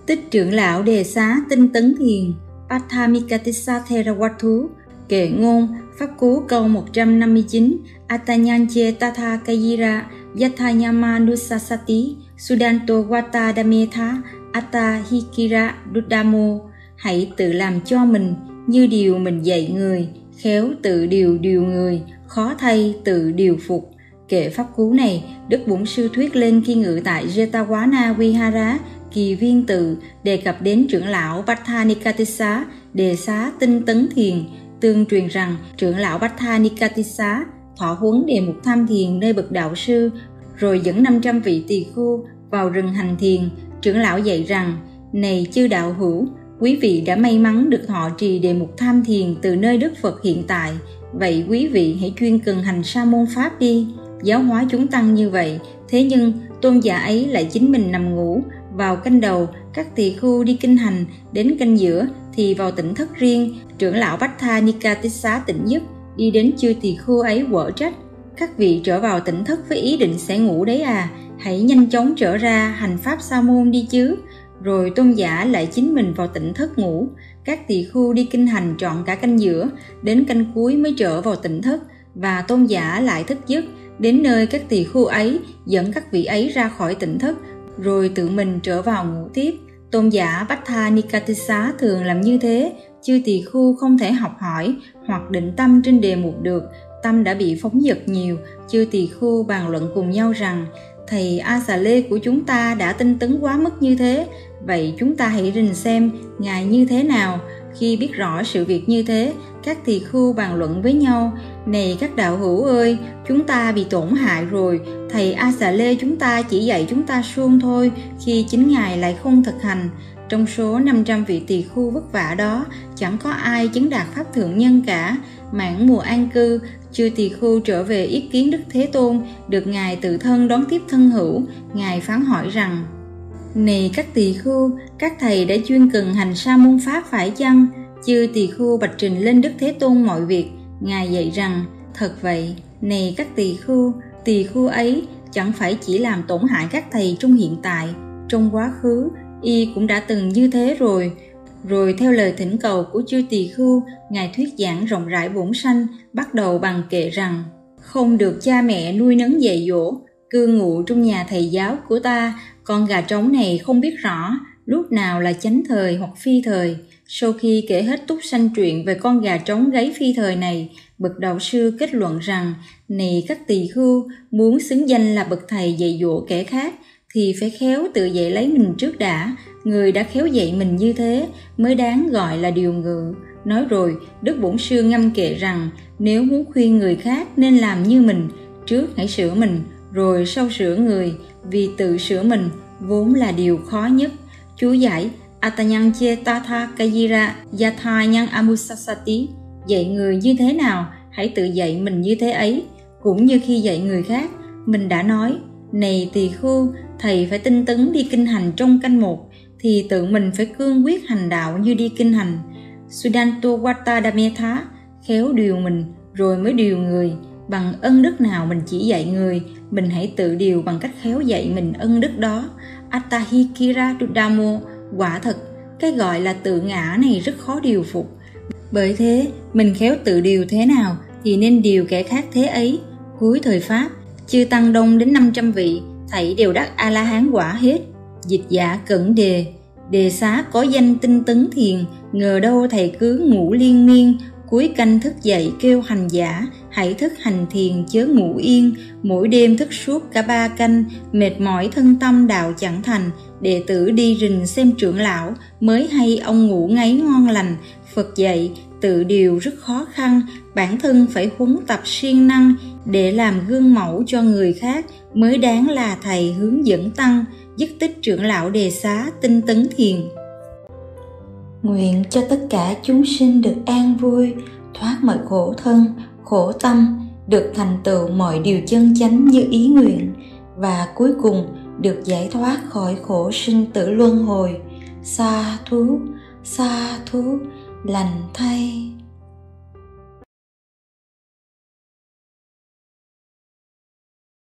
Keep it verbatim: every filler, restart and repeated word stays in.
Tích trưởng lão đề xá tinh tấn thiền Pathamikatissa Theravadu. Kệ ngôn pháp cú câu một trăm năm mươi chín. Atanyanche tatha kayira yathayama nusasati sudanto wata dametha atta hikira dudamo. Hãy tự làm cho mình như điều mình dạy người, khéo tự điều điều người, khó thay tự điều phục. Kệ pháp cú này, Đức Bổn Sư thuyết lên khi ngự tại Jetavana Vihara, Kỳ Viên Tự, đề cập đến trưởng lão Pathanikatissa đề xá tinh tấn thiền. Tương truyền rằng trưởng lão Pathanikatissa thọ huấn đề mục tham thiền nơi bậc đạo sư, rồi dẫn năm trăm vị tỳ khưu vào rừng hành thiền. Trưởng lão dạy rằng: này chư đạo hữu, quý vị đã may mắn được thọ trì đề mục tham thiền từ nơi Đức Phật hiện tại, vậy quý vị hãy chuyên cần hành sa môn pháp đi. Giáo hóa chúng tăng như vậy, thế nhưng tôn giả ấy lại chính mình nằm ngủ. Vào canh đầu, các tỳ khưu đi kinh hành, đến canh giữa thì vào tỉnh thất riêng. Trưởng lão Pathanikatissa tỉnh giấc, đi đến chư tỳ khưu ấy quở trách: các vị trở vào tỉnh thất với ý định sẽ ngủ đấy à, hãy nhanh chóng trở ra hành pháp sa môn đi chứ. Rồi tôn giả lại chính mình vào tỉnh thất ngủ. Các tỳ khưu đi kinh hành trọn cả canh giữa, đến canh cuối mới trở vào tỉnh thất, và tôn giả lại thức giấc, đến nơi các tỳ khưu ấy dẫn các vị ấy ra khỏi tỉnh thất, rồi tự mình trở vào ngủ tiếp. Tôn giả Pathanikatissa thường làm như thế. Chư tỳ khưu không thể học hỏi hoặc định tâm trên đề mục được, tâm đã bị phóng dật nhiều. Chư tỳ khưu bàn luận cùng nhau rằng: thầy A Xà Lê của chúng ta đã tinh tấn quá mức như thế, vậy chúng ta hãy rình xem ngài như thế nào. Khi biết rõ sự việc như thế, các tỳ khưu bàn luận với nhau: này các đạo hữu ơi, chúng ta bị tổn hại rồi. Thầy A Xà Lê chúng ta chỉ dạy chúng ta suông thôi, khi chính ngài lại không thực hành. Trong số năm trăm vị tỳ khưu vất vả đó, chẳng có ai chứng đạt pháp thượng nhân cả. Mãn mùa an cư, chư tỳ khưu trở về yết kiến Đức Thế Tôn, được ngài tự thân đón tiếp thân hữu. Ngài phán hỏi rằng: này các tỳ khưu, các thầy đã chuyên cần hành sa môn pháp phải chăng? Chư tỳ khưu bạch trình lên Đức Thế Tôn mọi việc. Ngài dạy rằng: thật vậy. Này các tỳ khưu, tỳ khưu ấy chẳng phải chỉ làm tổn hại các thầy trong hiện tại, trong quá khứ y cũng đã từng như thế rồi. Rồi theo lời thỉnh cầu của chư tỳ khưu, ngài thuyết giảng rộng rãi bổn sanh, bắt đầu bằng kệ rằng: không được cha mẹ nuôi nấng dạy dỗ, cư ngụ trong nhà thầy giáo của ta, con gà trống này không biết rõ lúc nào là chánh thời hoặc phi thời. Sau khi kể hết túc sanh truyện về con gà trống gáy phi thời này, bậc đạo sư kết luận rằng: này các tỳ khưu, muốn xứng danh là bậc thầy dạy dỗ kẻ khác thì phải khéo tự dạy lấy mình trước đã. Người đã khéo dạy mình như thế mới đáng gọi là điều ngự. Nói rồi, Đức Bổn Sư ngâm kệ rằng: nếu muốn khuyên người khác nên làm như mình, trước hãy sửa mình, rồi sau sửa người, vì tự sửa mình vốn là điều khó nhất. Chú giải: Atanyanche tatha kayira yathayang amusasati. Dạy người như thế nào, hãy tự dạy mình như thế ấy. Cũng như khi dạy người khác, mình đã nói: này tỳ khưu, thầy phải tinh tấn đi kinh hành trong canh một, thì tự mình phải cương quyết hành đạo như đi kinh hành. Sudanto wata dametha, khéo điều mình rồi mới điều người. Bằng ân đức nào mình chỉ dạy người, mình hãy tự điều bằng cách khéo dạy mình ân đức đó. Attahikira dudamo. Quả thật, cái gọi là tự ngã này rất khó điều phục. Bởi thế, mình khéo tự điều thế nào thì nên điều kẻ khác thế ấy. Cuối thời Pháp, chư tăng đông đến năm trăm vị, thảy đều đắc A-la-hán quả hết. Dịch giả Cẩn Đề: đề xá có danh tinh tấn thiền, ngờ đâu thầy cứ ngủ liên miên. Cuối canh thức dậy kêu hành giả, hãy thức hành thiền chớ ngủ yên. Mỗi đêm thức suốt cả ba canh, mệt mỏi thân tâm đạo chẳng thành. Đệ tử đi rình xem trưởng lão, mới hay ông ngủ ngáy ngon lành. Phật dạy tự điều rất khó khăn, bản thân phải huấn tập siêng năng, để làm gương mẫu cho người khác mới đáng là thầy hướng dẫn tăng. Dứt tích trưởng lão đề xá tinh tấn thiền. Nguyện cho tất cả chúng sinh được an vui, thoát mọi khổ thân, khổ tâm, được thành tựu mọi điều chân chánh như ý nguyện, và cuối cùng được giải thoát khỏi khổ sinh tử luân hồi. Sa thú, sa thú, lành thay.